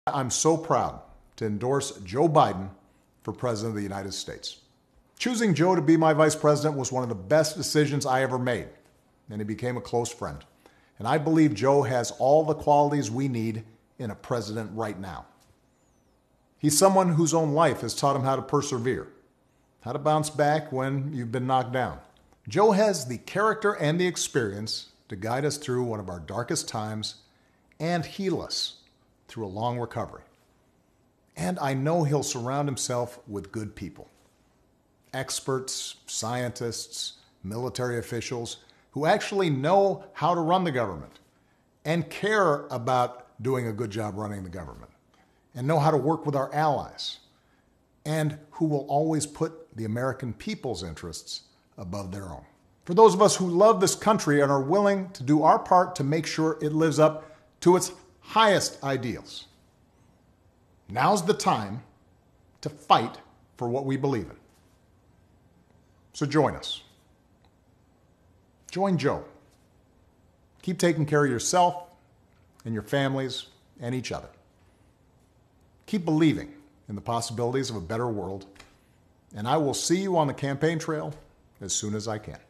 I'm so proud to endorse Joe Biden for President of the United States. Choosing Joe to be my vice president was one of the best decisions I ever made, and he became a close friend. And I believe Joe has all the qualities we need in a president right now. He's someone whose own life has taught him how to persevere, how to bounce back when you've been knocked down. Joe has the character and the experience to guide us through one of our darkest times and heal us through a long recovery. And I know he'll surround himself with good people. Experts, scientists, military officials who actually know how to run the government and care about doing a good job running the government and know how to work with our allies and who will always put the American people's interests above their own. For those of us who love this country and are willing to do our part to make sure it lives up to its highest ideals. Now's the time to fight for what we believe in. So join us. Join Joe. Keep taking care of yourself and your families and each other. Keep believing in the possibilities of a better world, and I will see you on the campaign trail as soon as I can.